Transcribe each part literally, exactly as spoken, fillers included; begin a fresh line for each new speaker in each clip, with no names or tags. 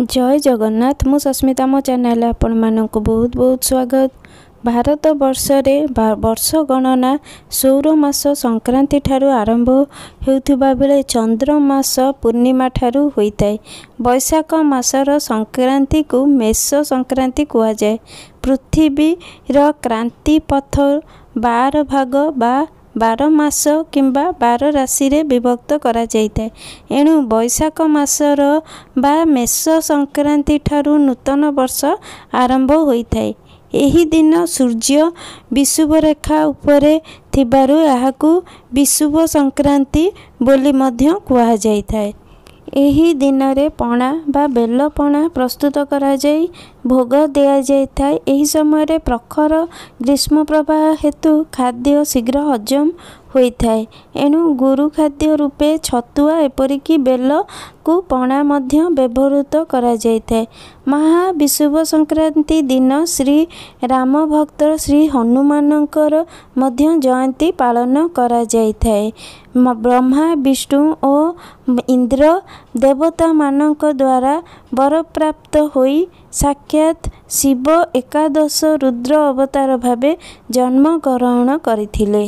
जय जगन्नाथ। मु सस्मिता मो चैनल आपण मानक बहुत बहुत स्वागत। भारत वर्ष रे वर्ष गणना सौर मास संक्रांति ठारू आरंभ होउथिबा बेले चंद्र मास पूर्णिमा ठारू होइताय। वैशाख मासर संक्रांति को मेष संक्रांति कहा जाए। पृथ्वी रा क्रांति पथ बार भाग बा बार मास किंबा बार राशि रे विभक्त करा जाइताय। एणु वैशाख मासर बा मेष संक्रांति ठारू नूतन वर्ष आरंभ होइताय। एही दिन सूर्य विषुव रेखा उपरे थिबारु याहाकु विषुव संक्रांति बोली मध्य कुहा जाइताय। एही दिन रे पणा बा बेल पणा प्रस्तुत करा जाई भोग दिया जाइताय। एही समय रे प्रखर ग्रीष्म प्रवाह हेतु खाद्य शीघ्र हजम होइताय। एणु गुरु खाद्य रूपे छतुआ एपरिकी बेल को पणा मध्य व्यवहृत करा जाइताय। महाविषुव संक्रांति दिन श्री राम भक्त श्री हनुमानकर मध्य जयंती पालन करा जाइताय। ब्रह्मा विष्णु और इंद्र देवता मानक द्वारा वर प्राप्त होई साक्षात शिव एकादश रुद्र अवतार भावे जन्म ग्रहण करथिले।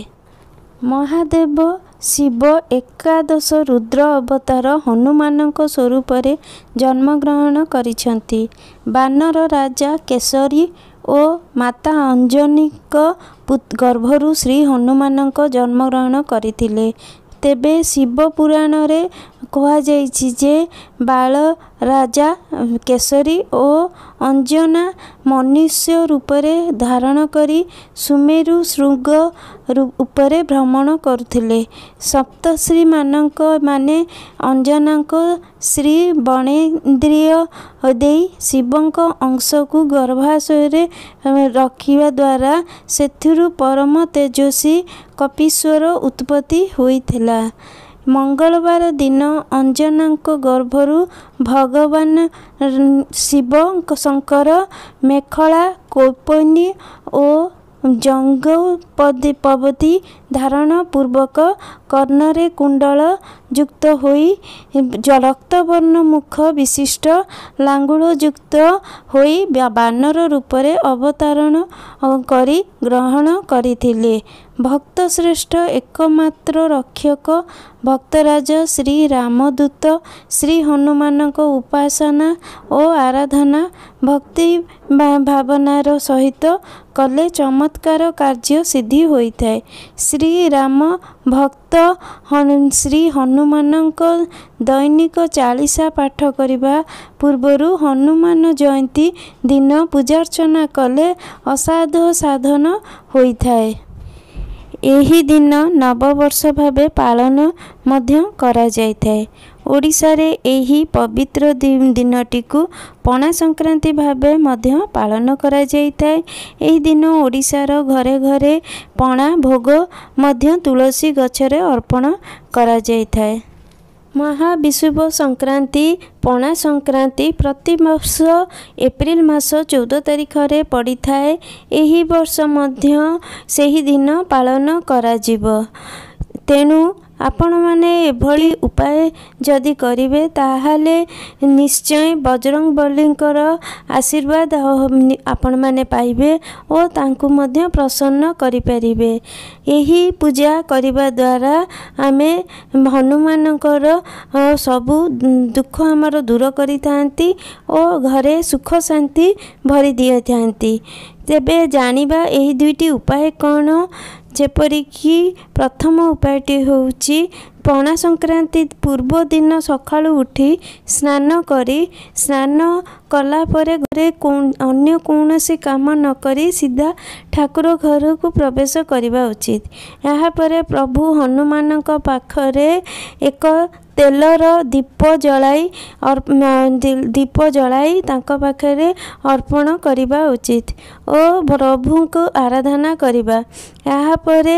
महादेव शिव एकादश रुद्र अवतार हनुमानक स्वरूप रे जन्म ग्रहण करिछंती। बानर राजा केसरी और माता अंजनी गर्भरु श्री हनुमानक जन्म ग्रहण करथिले। तेबे शिव पुराण रे कहा जाइछि जे बाल राजा केसरी और अंजना मनुष्य रूपरे धारण करी सुमेरु श्रृंग उपरे भ्रमण करथिले। सप्तश्री मानक माने अंजनाक श्री बणेन्द्रिय देई शिवंक अंश को गर्भाशय रे रखिवा द्वारा सेथिरु परम तेजस्वी कपीश्वर उत्पत्ति होइथिला। मंगलवार दिन अंजनाक गर्भरु भगवान शिव शंकर मेखला कौपनी और जंग पवती धारण पूर्वक कर्णरे कुंडल युक्त होई रक्तवर्ण मुख विशिष्ट लांगुल युक्त होई बानर रूपरे अवतारण करी ग्रहण करिथिले। भक्त श्रेष्ठ एकमात्र रक्षक भक्तराज श्री रामदूत श्री हनुमानक उपासना और आराधना भक्ति भावनार सहित कले चमत्कार कार्य सिद्धि होइथाय। श्री राम भक्त श्री हनुमानक दैनिक चालीसा पाठ करिबा पूर्वरु हनुमान जयंती दिन पूजार्चना कले असाध्य साधन होइथाय। एही दिन नववर्ष भावे पालन मध्य करा जाइथाय। ओडिशा रे एही पवित्र दिनटी को पणा संक्रांति भावे मध्य पालन करा जाइथाय। एही दिन ओडिशा रो घरे घरे पणा भोग मध्य तुलसी गछरे अर्पण करा जाइथाय। महाविषुव संक्रांति पणा संक्रांति प्रति वर्ष एप्रिल मास चौदह तारीख रे पड़ी थाए। एही वर्ष मध्य सेही दिन पालन करा जिवो। तेणु आपण माने एभली उपाय जदि करिवे ताहाले निश्चय बजरंग बलींकर आशीर्वाद आपण माने पाइबे और तांकु मध्य प्रसन्न करि परिबे। एही पूजा करिबा द्वारा आमे हनुमानकर सबु दुख हमर दूर करि थांती और घरे सुख शांति भरी दिए थांती। तेबे जानिबा एही दुईटी उपाय कौन? जेपरिकी प्रथम उपायटी होउची पणा संक्रांति पूर्व दिन सकाळु उठी स्नान करी स्नान कला परे घरे अन्य कौनसी काम न करी सीधा ठाकुर घर को प्रवेश करवा उचित। यहाँ परे प्रभु हनुमानक पाखरे एक तेलर दीप जलाई और दीप जलाई तांका पाखरे अर्पण करिबा उचित और प्रभु को आराधना करिबा। यहाँ परे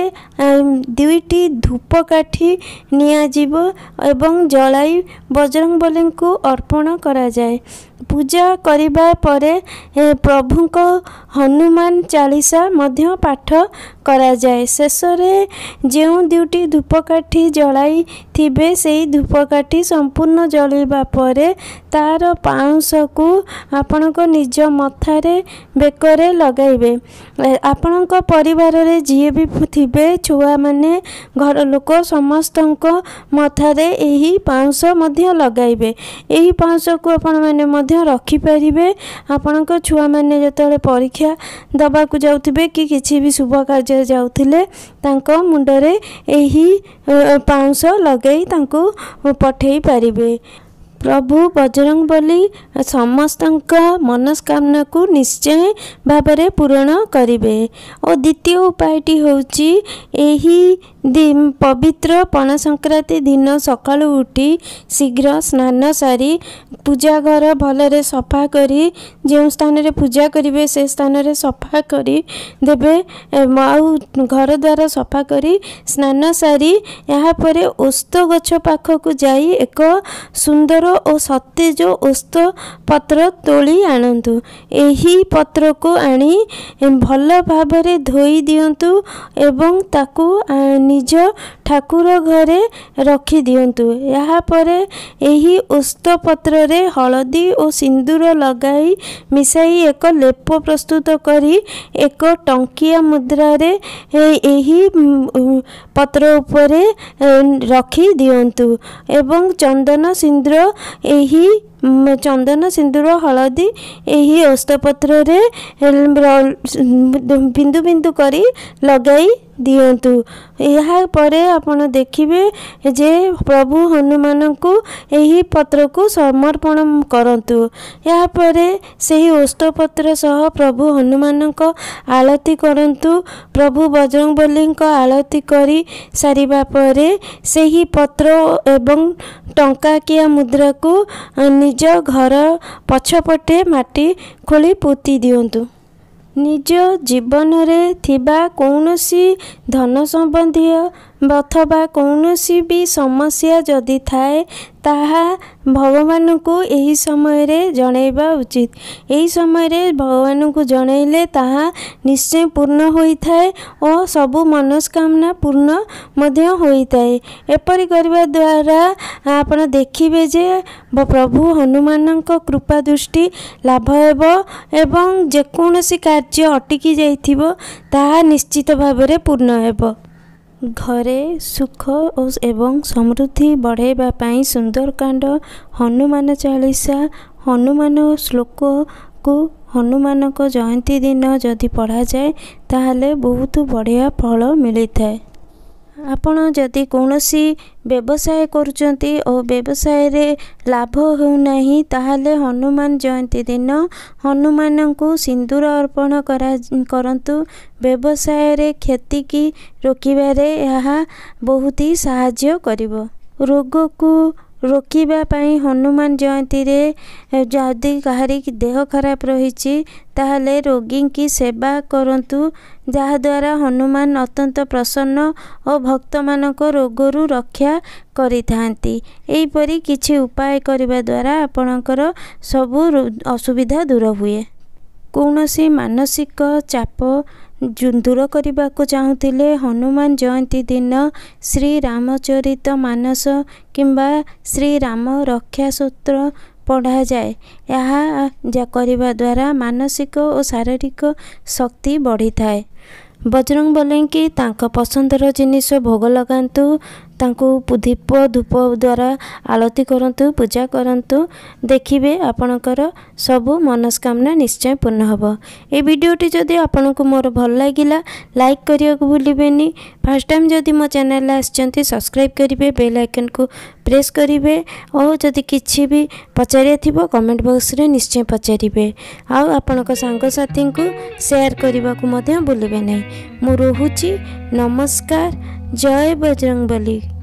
दुईटी धूपकाठी निया जीवो एवं जलाई बजरंग बली को अर्पण करा जाए। पूजा करिबा परे प्रभुंक हनुमान चालीसा मध्य पाठ करा जाए। शेष रे जो दुटी धूपकाठी जलाई थिबे सेई धूपकाठी संपूर्ण जलैबा परे तार पाउंस को आपणक निज मथारे बेकरे लगाइबे। आपणक परिवार रे जी भी थिबे छुआ माने घर लोक समस्तक मथारे एही पाउंस मध्य लगाइबे। एही पाउंस को आपण माने मध्य रखि परिबे। आपणक छुआ माने जतले परीक्षा दबा को जाउथिबे कि किछि भी शुभ कार्य जाउथिले तांको मुंडरे एही पाउंस लगै तांको पठेई पारिबे। प्रभु बजरंगबली समस्तक मनस्कामना को निश्चय भाव पूरण करिवे। और द्वितीय उपायटी होची एही दिन पवित्र पणा संक्रांति दिन सकाळु उठी शीघ्र स्नान सारी पूजा घर भलरे सफा करी जो स्थान रे पूजा करिवे से स्थान रे सफा करी देबे। आउ घर द्वार सफा करी स्नान सारी यहाँ पर ओस्त गछ पाखक जाई एक सुंदर और सतेज ओस्त पत्र तोली आणंतु। एही पत्र को आनी भल भाबरे धोई दियंतु एवं ताकू निज ठाकुर घरे रखी दियंतु। यहाँ परे एही ओस्त पत्र रे हलदी और सिंदूर लगाई मिसाई एक लेप प्रस्तुत करी एक टंकिया मुद्रा रे एही पत्र उपरे रखी दियंतु एवं चंदन सिंदूर एही चंदन सिंदूर हलदी एही ओस्तपत्र रे बिंदु बिंदु करी लगाई दियंतु। यहाँ परे आपण देखिबे जे प्रभु हनुमान को एही पत्र को समर्पण करंतु। यहाँ परे सही ओस्तपत्र सह प्रभु हनुमान को आलती करंतु। प्रभु बजरंगबली को आलती करी सारिबा परे सही पत्र एवं टंकाकिया मुद्रा को निज घर पछपटे माटी खोली पोती दियंतु। निज जीवन रे थिबा कौनसी धन संबंधी अथवा कौनसी भी समस्या जदि थाए ताहा भगवान को यही समय रे जणैबा उचित। यही समय रे भगवान को जणैले ताहा निश्चय पूर्ण होइथाए और सबु मनस्कामना पूर्ण मध्य होइथाए। एपरि करबा द्वारा आपण देखिबे जे प्रभु हनुमान कृपा दृष्टि लाभ हेबो एवं जेकोनसी कार्य अटकी जाइथिबो ताहा निश्चित भाबरे पूर्ण हेबो। घरे सुख एवं समृद्धि बढ़ाइबा पाई सुंदरकांड हनुमान चालीसा हनुमान श्लोक को हनुमान को जयंती दिन जदि पढ़ा जाए ताहले बहुत बढ़िया फल मिलता है। आपण जदि कौनसी व्यवसाय करुचंती और व्यवसाय रे लाभ होउनाही ताहले हनुमान जयंती दिन हनुमान को सिंदूर अर्पण करा करंतु। व्यवसाय रे क्षति की रोकिबारे यह बहुत ही सहाय्य करिवो। रोग को रोकिबा पाई हनुमान जयंती रे जदि कहारी देह खराब रही ताहले रोगी की सेवा करंतु जहा द्वारा हनुमान अत्यंत प्रसन्न और भक्त मानक रोगरू रक्षा करिथांती। एहीपरि किछि उपाय करिबा द्वारा आपणकर सबु असुविधा दूर हुए। कौनसी मानसिक चाप दूर करने को चाहूले हनुमान जयंती दिन श्री रामचरित मानस किंबा श्री राम रक्षा सूत्र पढ़ा जाए। यह करने द्वारा मानसिक और शारीरिक शक्ति बढ़ी थाए। बजरंगबली की तांका पसंदर जिनिस भोग लगातु तांको दीप धूप द्वारा आलती करंतु पूजा करंतु देखिबे आपणकर सबु मनस्कामना निश्चय पूर्ण हबो। ए वीडियोटी जदि आपनको मोर भल लागिला लाइक करिया को भूलिबेनी। फर्स्ट टाइम जदि मो चैनल आछंती सब्सक्राइब करिवे बेल आइकन को प्रेस करिवे और जदि किछि भी पचारिया थिबो कमेंट बॉक्स रे निश्चय पचारिवे आ आपणक संग साथी को शेयर करबा को मध्य भूलिबे नै। मो रहूची नमस्कार। जय बजरंगबली।